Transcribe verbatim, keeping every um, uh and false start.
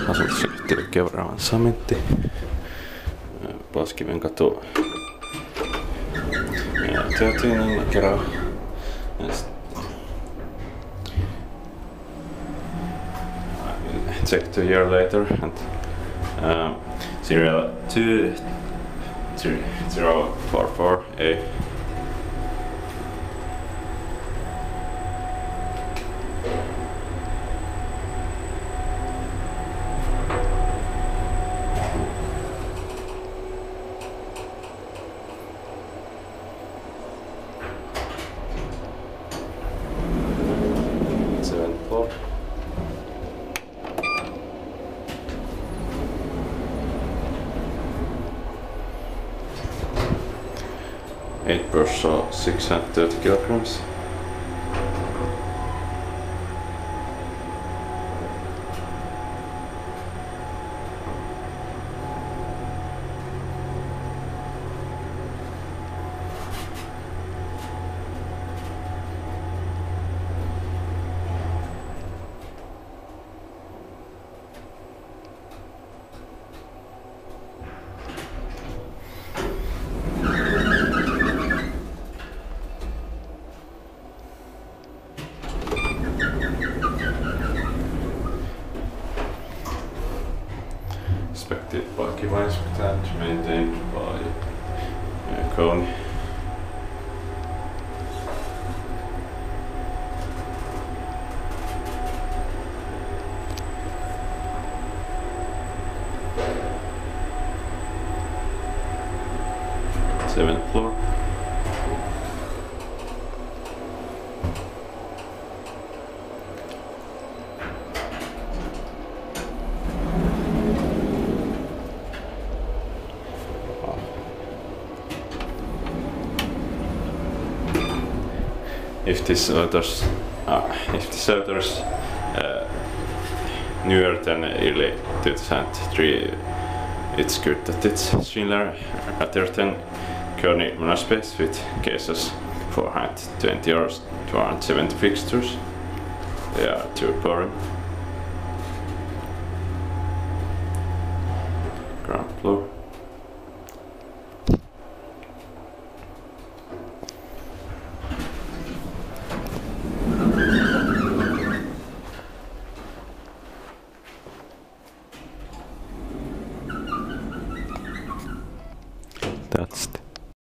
Asuntoselektiivä avanzamenti. Paskiven katu. thirteen kerran. Checked a year later and um, serial two three zero four four A. Seventh floor. Eight person, six hundred thirty kilograms. Expected parking lifespan maintained by uh, Kony. Seventh floor. If this autos, uh, if this autos uh, newer than early two thousand three, it's good that it's Schindler rather than Kony monospace with cases four hundred twenty or two hundred seventy fixtures. They are too boring. Ground floor.